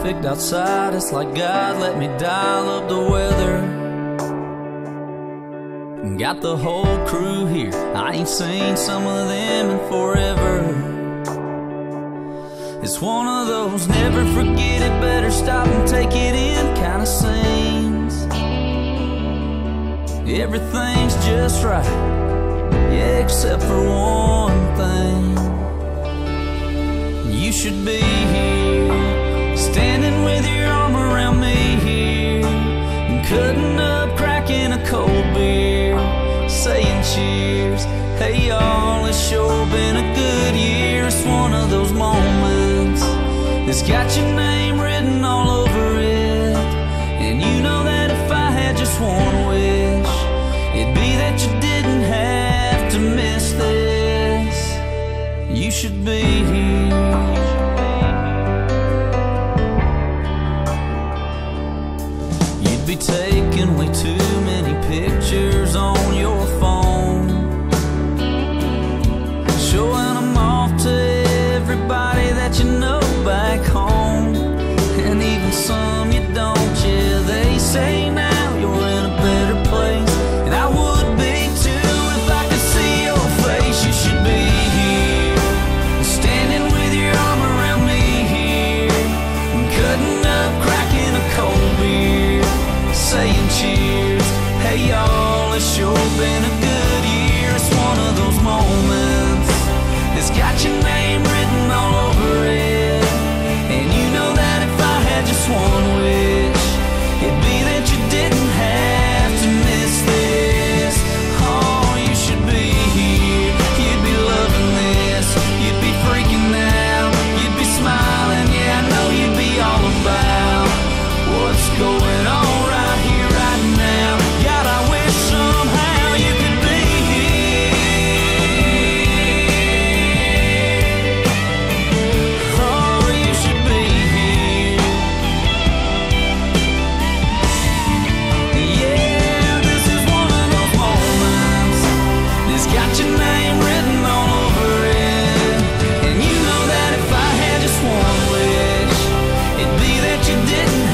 perfect outside. It's like God let me dial up the weather. Got the whole crew here, I ain't seen some of them in forever. It's one of those never forget it, better stop and take it in kind of scenes. Everything's just right, yeah, except for one thing. You should be here, standing with your arm around me here, and cutting up, cracking a cold beer, saying cheers. Hey y'all, it's sure been a good year. It's one of those moments that's got your name written all over it. And you know that if I had just one wish, it'd be that you didn't have to miss this. You should be here. You'd be taking way too many pictures on your phone, showing them off to everybody that you know back home, and even some you don't. Yeah, they say now you're in a better place, and I would be too if I could see your face. You should be here, standing with your arm around me here, and cutting up, cracking a cold beer, saying cheers. Hey y'all, it's sure been a good year. It's one of those moments that's got your name written all over it. And you know that if I had just one wish, it'd be that you didn't have to miss this. Oh, you should be here, you'd be loving this, you'd be freaking out, you'd be smiling. Yeah, I know you'd be all about what's going on right here, right now. God, I wish somehow you could be here. Oh, you should be here. Yeah, this is one of those moments that's got your name written all over it. And you know that if I had just one wish, it'd be that you didn't